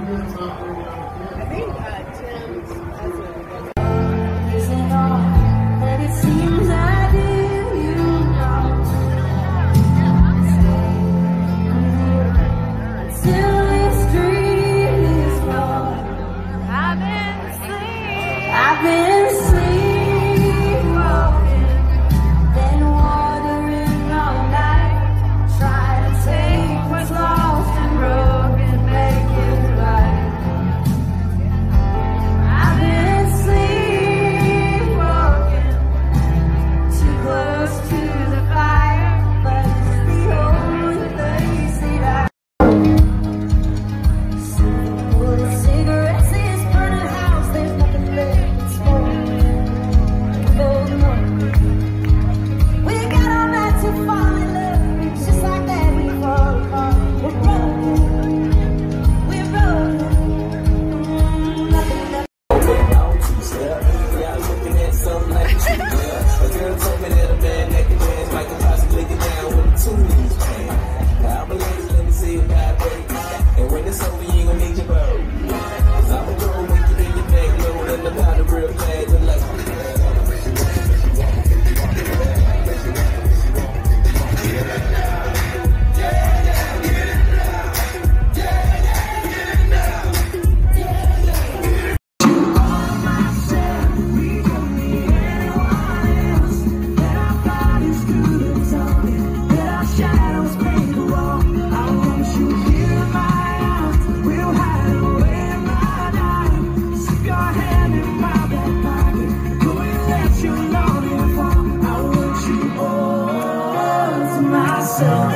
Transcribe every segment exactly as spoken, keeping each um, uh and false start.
I think uh, Tim's husband. Isn't all that it seems I do, you know. Until this dream is gone. I've been sleeping. I've been sleepwalking, been wandering all night, trying to take what's lost and broken, make it right. I've been sleepwalking, too close to the fire, but it's the only place that I full of cigarettes, this burning house, there's nothing left, it's smoking, golden one. We got all night to fall in love, it's just like that we fall apart. We're broken, we're broken, nothing left. Yeah, I'm looking at something like you. A girl told me that a man that can dance might could possibly get down with the tunes. Now I'm a lady, let me see you vibrate. And when it's over, you ain't gonna need your bow. Cause I'm a girl with you in your neck, load and about the real flag and like.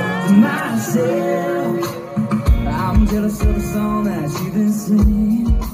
Myself, I'm jealous of the song that you've been singing.